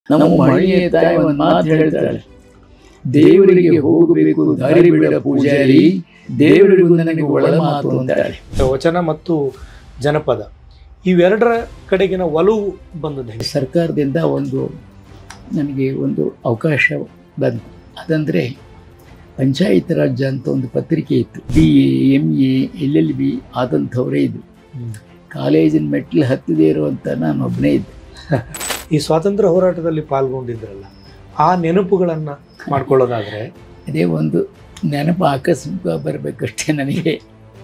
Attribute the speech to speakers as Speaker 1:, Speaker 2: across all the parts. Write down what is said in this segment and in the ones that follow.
Speaker 1: ನಮ್ಮ ಮಳೆಯ ತಾಯಿ ಒಂದು ಮಾತು ಹೇಳ್ತಾಳೆ, ದೇವರಿಗೆ ಹೋಗಬೇಕು ದಾರಿ ಬಿಡ ಪೂಜಾರಿ, ದೇವರಿಗೂ ನನಗೆ ಒಳ ಮಾತು ಅಂತಾಳೆ.
Speaker 2: ವಚನ ಮತ್ತು ಜನಪದ ಇವೆರಡರ ಕಡೆಗಿನ ಒಲವು ಬಂದದ್ದು
Speaker 1: ಸರ್ಕಾರದಿಂದ ನನಗೆ ಒಂದು ಅವಕಾಶ ಬಂತು. ಅದಂದರೆ ಪಂಚಾಯತ್ ರಾಜ್ ಅಂತ ಒಂದು ಪತ್ರಿಕೆ ಇತ್ತು. BA MA LLB ಆದಂಥವರೇ ಇದ್ದರು. ಕಾಲೇಜಿನ ಮೆಟ್ಲು ಹತ್ತದೇ ಇರುವಂಥ ನಾನು ಒಬ್ಬನೇ ಇದ್ದೆ.
Speaker 2: ಈ ಸ್ವಾತಂತ್ರ್ಯ ಹೋರಾಟದಲ್ಲಿ ಪಾಲ್ಗೊಂಡಿದ್ರಲ್ಲ, ಆ ನೆನಪುಗಳನ್ನು ಮಾಡ್ಕೊಳ್ಳೋದಾದರೆ
Speaker 1: ಅದೇ ಒಂದು ನೆನಪು ಆಕಸ್ಮಿಕ ಬರಬೇಕಷ್ಟೇ ನನಗೆ.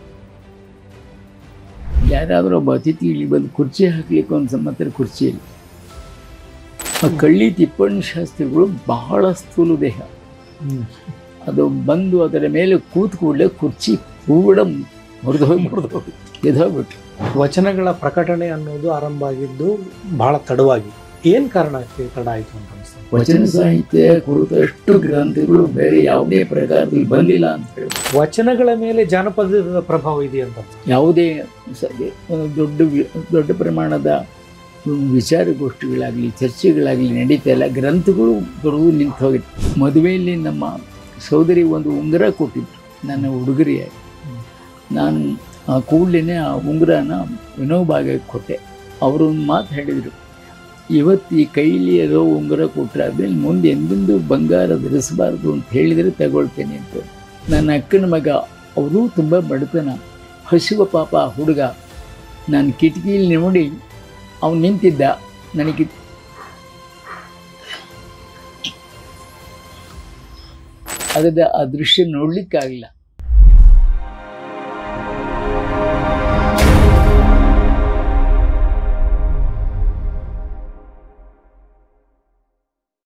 Speaker 1: ಯಾರಾದರೂ ಒಬ್ಬ ಅತಿಥಿ ಇಲ್ಲಿ ಬಂದು ಕುರ್ಚಿ ಹಾಕ್ಲಿಕ್ಕೆ ಒಂದು ಸಮ್ಮತ್ರ ಕುರ್ಚಿಯಲ್ಲಿ ಆ ಕಳ್ಳಿ ತಿಪ್ಪಣ್ಣ ಶಾಸ್ತ್ರಿಗಳು ಬಹಳ ಸ್ಥೂಲು ದೇಹ. ಅದು ಬಂದು ಅದರ ಮೇಲೆ ಕೂತ್ ಕೂಡಲೇ ಕುರ್ಚಿ ಪೂರ್ಣ ಎದೋಗ್ಬಿಟ್ಟು.
Speaker 2: ವಚನಗಳ ಪ್ರಕಟಣೆ ಅನ್ನೋದು ಆರಂಭ ಆಗಿದ್ದು ಬಹಳ ತಡವಾಗಿ. ಏನು ಕಾರಣಕ್ಕೆ ತಡ ಆಯಿತು ಅಂತ ಅನಿಸ್ತದೆ?
Speaker 1: ವಚನ ಸಾಹಿತ್ಯ ಕುರಿತಷ್ಟು ಗ್ರಂಥಗಳು ಬೇರೆ ಯಾವುದೇ ಪ್ರಕಾರದಲ್ಲಿ ಬಂದಿಲ್ಲ ಅಂತ ಹೇಳಿ.
Speaker 2: ವಚನಗಳ ಮೇಲೆ ಜಾನಪದದ ಪ್ರಭಾವ ಇದೆ ಅಂತ
Speaker 1: ಯಾವುದೇ ದೊಡ್ಡ ಪ್ರಮಾಣದ ವಿಚಾರಗೋಷ್ಠಿಗಳಾಗಲಿ ಚರ್ಚೆಗಳಾಗಲಿ ನಡೀತಾ ಇಲ್ಲ. ಗ್ರಂಥಗಳು ಬರುವುದು ನಿಂತು ಹೋಗಿತ್ತು. ಮದುವೆಯಲ್ಲಿ ನಮ್ಮ ಸೋದರಿ ಒಂದು ಉಂಗುರ ಕೊಟ್ಟಿದ್ರು ನನ್ನ ಹುಡುಗರಿಯಾಗಿ. ನಾನು ಆ ಕೂಡಲೇ ಆ ಉಂಗುರನ ವಿನೋಬಾಗೆ ಕೊಟ್ಟೆ. ಅವರು ಒಂದು ಮಾತು ಹೇಳಿದರು, ಇವತ್ತು ಈ ಕೈಲಿ ಇರೋ ಉಂಗುರ ಕೊಟ್ಟರೆ ಆದಮೇಲೆ ಮುಂದೆ ಎಂದೆಂದು ಬಂಗಾರ ಧರಿಸಬಾರ್ದು ಅಂತ ಹೇಳಿದರೆ ತಗೊಳ್ತೇನೆ ಅಂತ. ನನ್ನ ಅಕ್ಕನ ಮಗ, ಅವರೂ ತುಂಬ ಬಡತನ, ಹಸಿವ ಪಾಪ ಹುಡುಗ. ನಾನು ಕಿಟಕಿಯಲ್ಲಿ ನೋಡಿ ಅವನು ನಿಂತಿದ್ದ. ನನಗೆ ಅದರ ಆ ದೃಶ್ಯ ನೋಡಲಿಕ್ಕಾಗಲಿಲ್ಲ.